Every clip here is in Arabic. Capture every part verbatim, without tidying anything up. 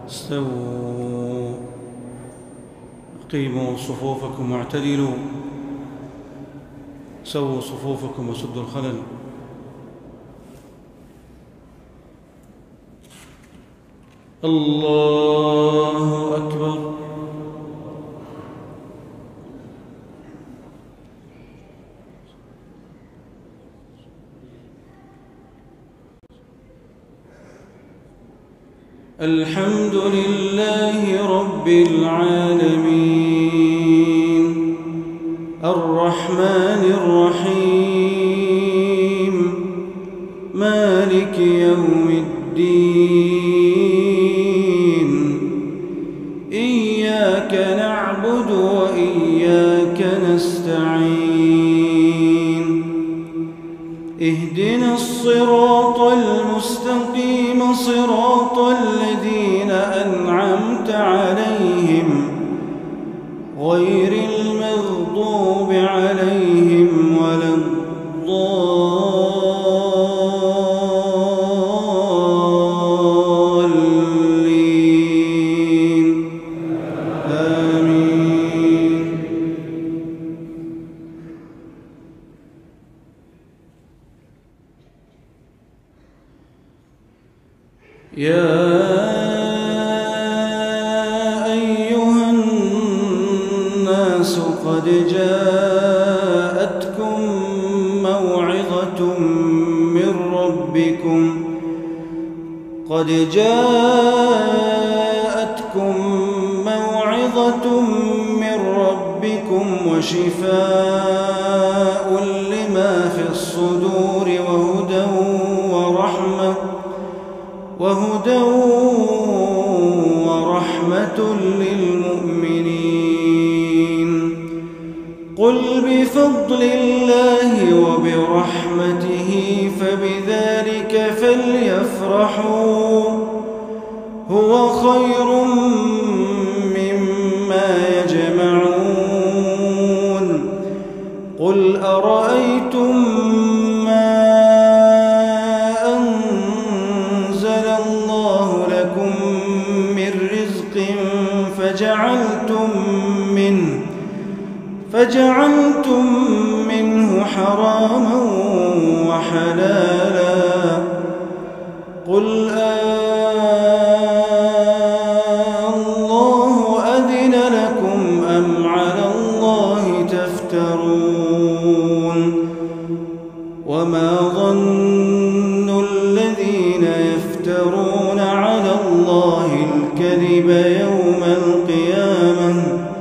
استووا أقيموا صفوفكم واعتدلوا سووا صفوفكم وسدوا الخلل. الله أكبر. الحمد لله رب العالمين الرحمن الرحيم مالك يوم الدين إياك نعبد وإياك نستعين اهدنا الصراط المستقيم صراط الذين أنعمت عليهم غير المغضوب عليهم ولا الضالين آمين. يا أيها الناس قد جاءتكم موعظة من ربكم قد جاءتكم موعظة من ربكم وشفاء لما في الصدور وهدى ورحمة وهدى ورحمة للمؤمنين. قل بفضل الله وبرحمته فبذلك فليفرحوا هو خير مما يجمعون. قل أرأيتم فجعلتم منه فجعلتم منه حراما وحلالا قل الله أذن لكم أم على الله تفترون. وما ظن الذين يفترون على الله الكذب يوم القيامة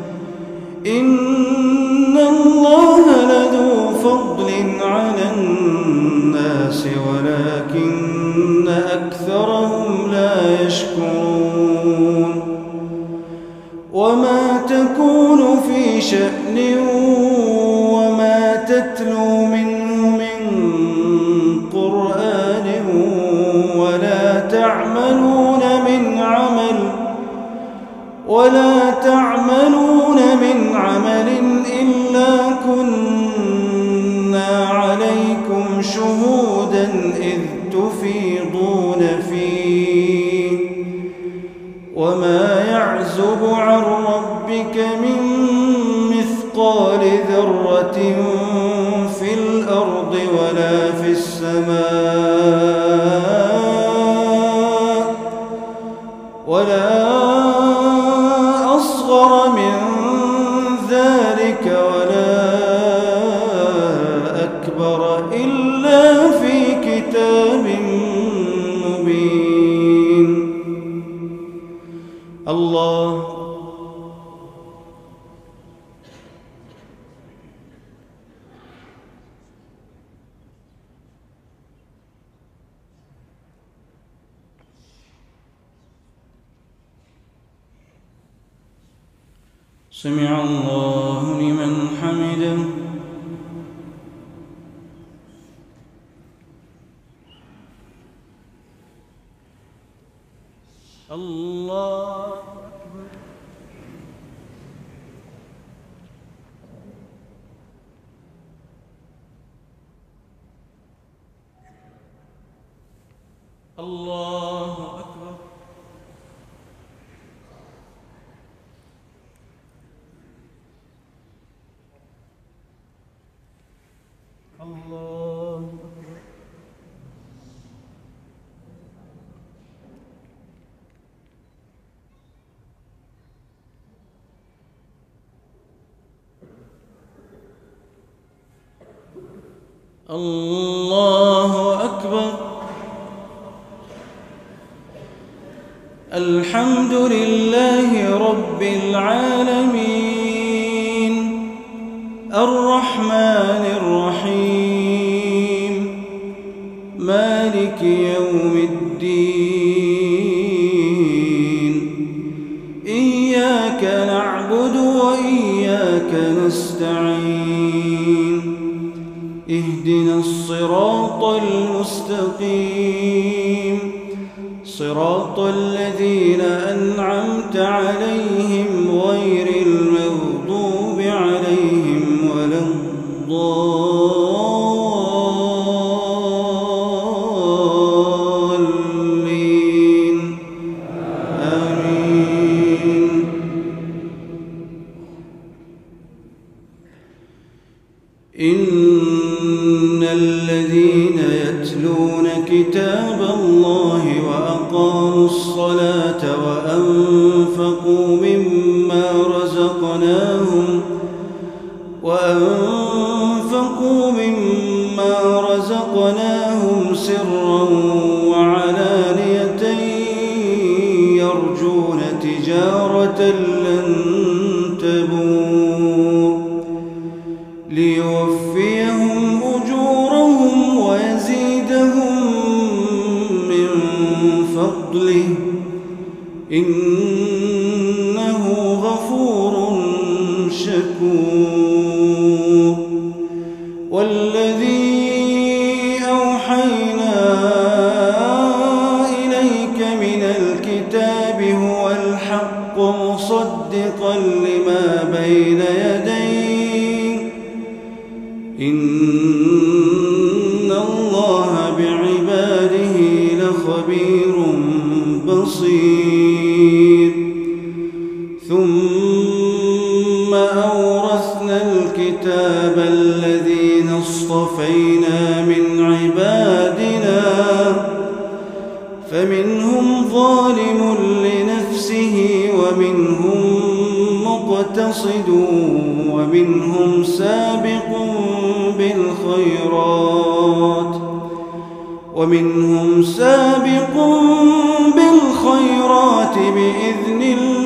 إن الله لذو فضل على الناس ولكن أكثرهم لا يشكرون. وما تكون في شأن وما تتلو منه من قرآن ولا تعملون من عمل ولا تعملون من عمل إلا كنا عليكم شهودا إذ تفيضون فيه. وما يعزب عن ربك من مثقال ذرة في الأرض ولا في السماء ولا أصغر من ذلك ولا أكبر إلا في كتاب مبين. الله سمع الله لمن حمده. الله أكبر. الله أكبر. الله أكبر. الحمد لله رب العالمين الرحمن الرحيم مالك يوم الدين إياك نعبد وإياك نستعين اهدنا الصراط المستقيم صراط الذين أنعمت عليهم غير المغضوب عليهم ولا الضالين آمين. إن الذين يتلون كتاب الله وأقاموا الصلاة وأنفقوا مما رزقناهم وأنفقوا مما رزقناهم سرا وعلانية يرجون تجارة لن تبور ليوفيهم أجورهم ويزيدهم من فضله إنه غفور شكور. والذي أوحينا إليك من الكتاب هو الحق مصدقا لما بين يديه إن الله بعباده لخبير بصير. ثم أورثنا الكتاب الذين اصطفينا من عبادنا فمنهم ظالم لنفسه ومنهم مقتصد ومنهم سابق بالخيرات ومنهم سابق بالخيرات بإذن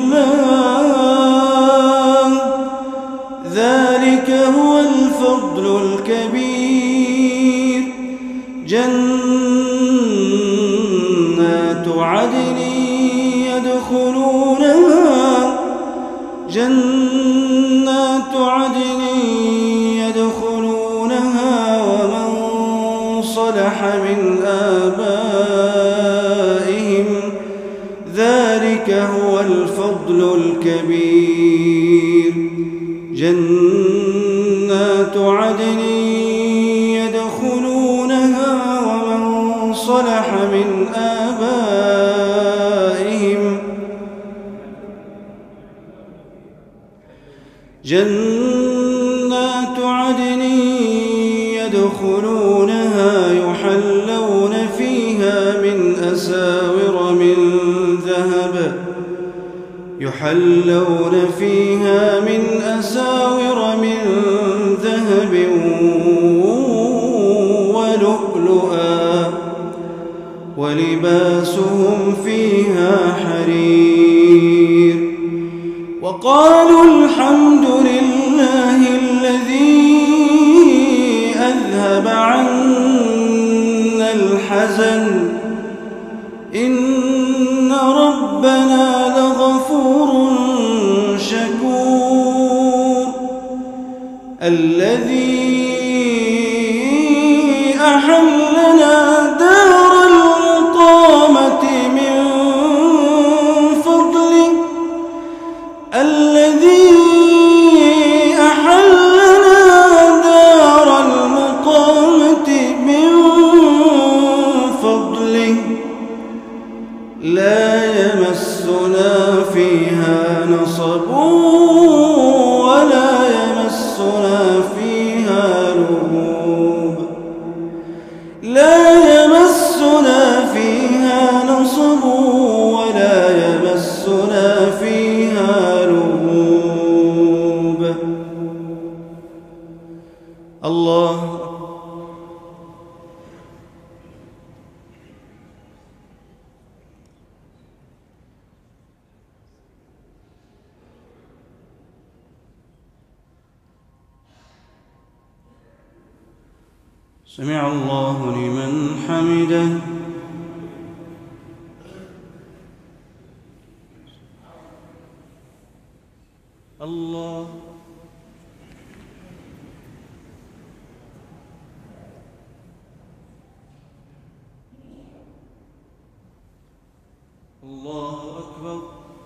الله ذلك هو الفضل الكبير. جنات عدن يدخلونها جنات عدن يدخلونها ومن صلح من آبائهم ذلك هو الفضل الكبير. جنات عدن يدخلونها ومن صلح من آبائهم جنات عدن يدخلونها يحلون فيها من أساور من ذهب يحلون فيها من أساور من ذهب ولؤلؤا ولباسهم فيها حرير. وقالوا الحمد لله الذي أذهب عنا الحزن إن ربنا لغفور شكور. الذي أحلنا دار المقامة من فضله الذي أحلنا دار المقامة من فضله لا يمسنا فيها نصب ولا يمسنا فيها لغوب لا يمسنا فيها نصب ولا يمسنا فيها لغوب. الله سمع الله لمن حمده. الله الله أكبر.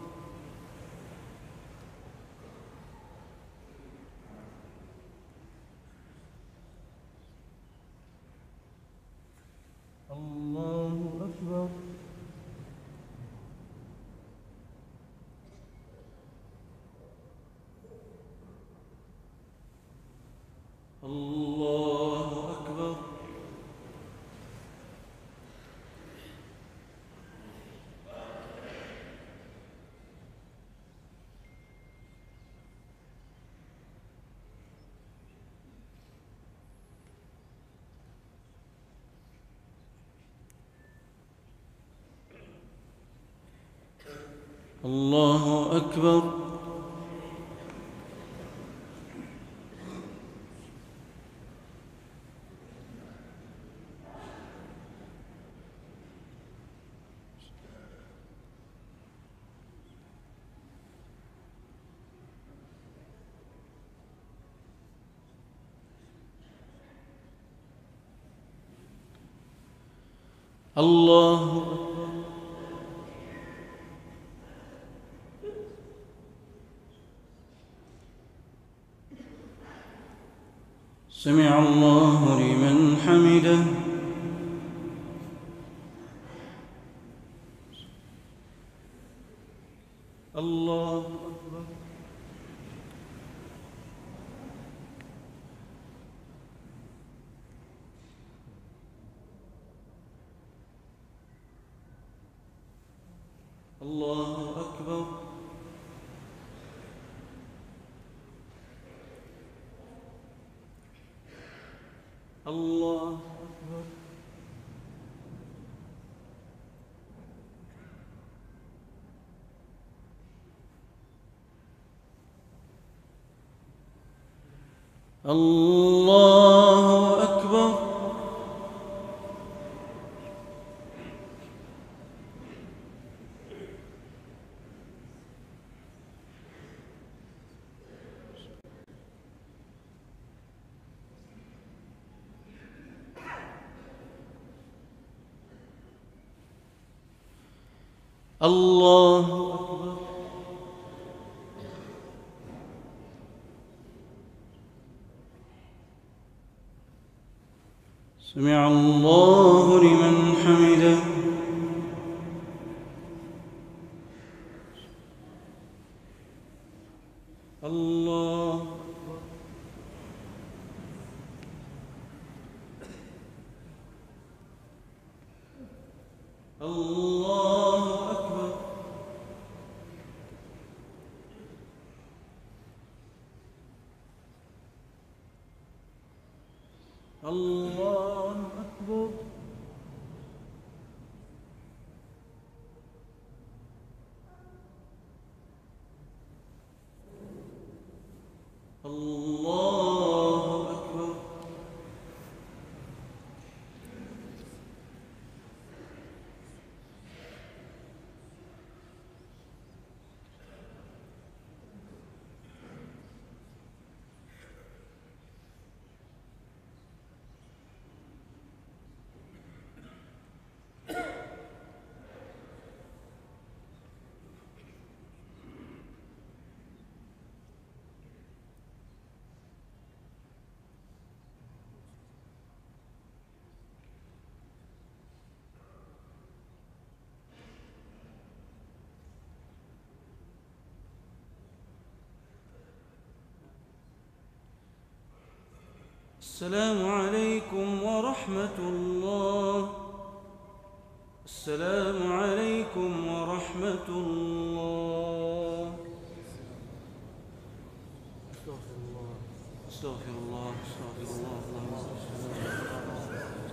الله أكبر. الله أكبر. الله أكبر. الله سمع الله لمن حمده. الله أكبر. الله أكبر. الله أكبر. الله أكبر. الله أكبر. سمع الله لمن حمده. الله أكبر. الله أكبر. الله أكبر. الله أكبر. السلام عليكم ورحمة الله. السلام عليكم ورحمة الله. استغفر الله استغفر الله استغفر الله اللهم صل على